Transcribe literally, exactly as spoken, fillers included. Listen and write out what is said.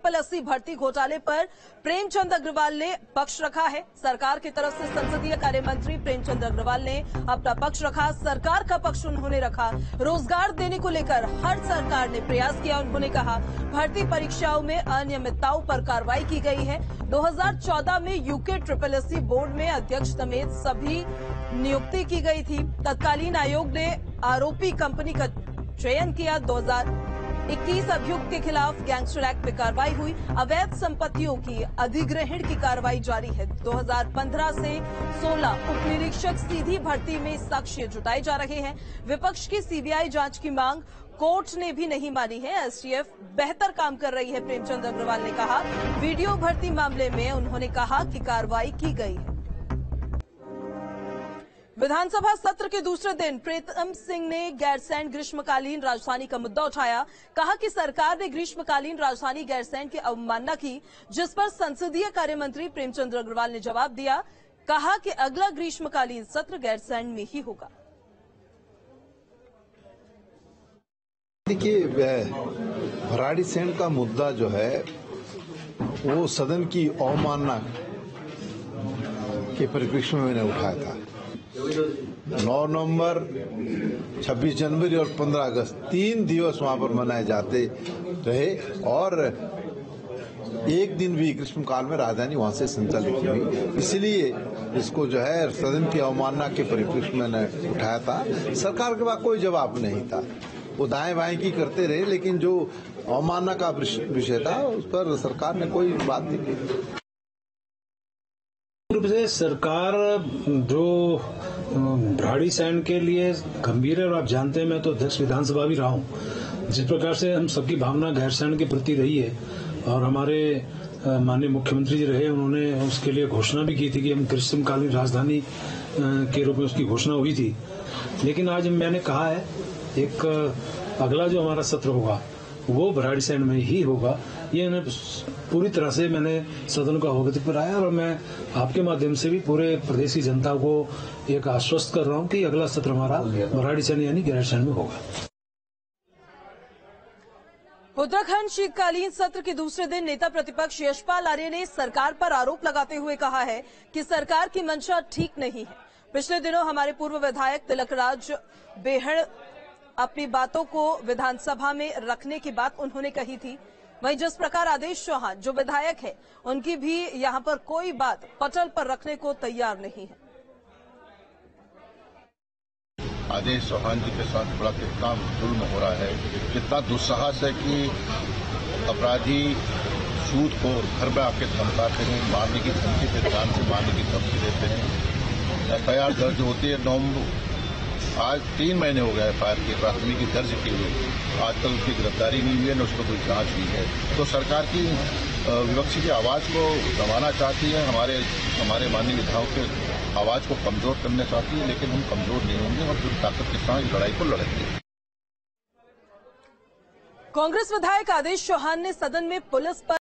Triple SC भर्ती घोटाले पर प्रेमचंद अग्रवाल ने पक्ष रखा है। सरकार की तरफ से संसदीय कार्य मंत्री प्रेमचंद अग्रवाल ने अपना पक्ष रखा। सरकार का पक्ष उन्होंने रखा। रोजगार देने को लेकर हर सरकार ने प्रयास किया। उन्होंने कहा भर्ती परीक्षाओं में अनियमितताओं पर कार्रवाई की गई है। दो हज़ार चौदह में यूके ट्रिपल एससी बोर्ड में अध्यक्ष समेत सभी नियुक्ति की गई थी। तत्कालीन आयोग ने आरोपी कंपनी का चयन किया। दो हज़ार इक्कीस अभियुक्त के खिलाफ गैंगस्टर एक्ट में कार्रवाई हुई। अवैध संपत्तियों की अधिग्रहण की कार्रवाई जारी है। दो हज़ार पंद्रह से सोलह उप निरीक्षक सीधी भर्ती में साक्ष्य जुटाए जा रहे हैं। विपक्ष की सीबीआई जांच की मांग कोर्ट ने भी नहीं मानी है। एसटीएफ बेहतर काम कर रही है, प्रेमचंद अग्रवाल ने कहा। वीडियो भर्ती मामले में उन्होंने कहा कि कार्रवाई की गई है। विधानसभा सत्र के दूसरे दिन प्रीतम सिंह ने गैरसैंण ग्रीष्मकालीन राजधानी का मुद्दा उठाया। कहा कि सरकार ने ग्रीष्मकालीन राजधानी गैरसैंण की अवमानना की, जिस पर संसदीय कार्य मंत्री प्रेमचंद अग्रवाल ने जवाब दिया। कहा कि अगला ग्रीष्मकालीन सत्र गैरसैंण में ही होगा। देखिए, भराड़ीसैंण का मुद्दा जो है वो सदन की अवमानना के परिप्रेक्ष्य में मैंने उठाया था। नौ नवंबर, छब्बीस जनवरी और पंद्रह अगस्त तीन दिवस वहां पर मनाए जाते रहे और एक दिन भी ग्रीष्मकाल में राजधानी वहां से संचालित हुई। इसलिए इसको जो है सदन की अवमानना के परिप्रेक्ष्य में मैंने उठाया था। सरकार के पास कोई जवाब नहीं था। वो दाएं बाएं की करते रहे, लेकिन जो अवमानना का विषय था उस पर सरकार ने कोई बात नहीं की। रूप से सरकार जो भराड़ीसैंण के लिए गंभीर है, और आप जानते हैं मैं तो अध्यक्ष विधानसभा भी रहा हूं। जिस प्रकार से हम सबकी भावना गैरसैंण के प्रति रही है और हमारे माननीय मुख्यमंत्री जी रहे, उन्होंने उसके लिए घोषणा भी की थी कि हम ग्रीष्मकालीन राजधानी के रूप में उसकी घोषणा हुई थी। लेकिन आज मैंने कहा है एक अगला जो हमारा सत्र होगा वो भराड़ीसैंण में ही होगा। ये पूरी तरह से मैंने सदन को अवगत कराया और मैं आपके माध्यम से भी पूरे प्रदेश की जनता को एक आश्वस्त कर रहा हूं कि अगला सत्र हमारा भराड़ीसैंण यानी गैरसैंण में होगा। उत्तराखंड शीतकालीन सत्र के दूसरे दिन नेता प्रतिपक्ष यशपाल आर्य ने सरकार पर आरोप लगाते हुए कहा है कि सरकार की मंशा ठीक नहीं है। पिछले दिनों हमारे पूर्व विधायक तिलकराज बेहड़ अपनी बातों को विधानसभा में रखने की बात उन्होंने कही थी। वहीं जिस प्रकार आदेश चौहान जो विधायक है, उनकी भी यहां पर कोई बात पटल पर रखने को तैयार नहीं है। आदेश चौहान जी के साथ बड़ा कितना जुल्म हो रहा है, कितना दुस्साहस है कि अपराधी सूद को घर में आके धमकाते हैं, मारने की धमकी पे जान से मारने की धमकी देते हैं। एफ आई आर दर्ज होती है। नवंबर आज तीन महीने हो गए एफ आई आर की प्राथमिकी दर्ज की हुई, आज तक उसकी गिरफ्तारी नहीं हुई है, न उस पर कोई जांच हुई है। तो सरकार की विपक्षी की आवाज को दबाना चाहती है, हमारे हमारे माननीय विधायकों के आवाज को कमजोर करना चाहती है, लेकिन हम कमजोर नहीं होंगे और पूरी ताकत के साथ इस लड़ाई को लड़ेंगे। कांग्रेस विधायक आदेश चौहान ने सदन में पुलिस पर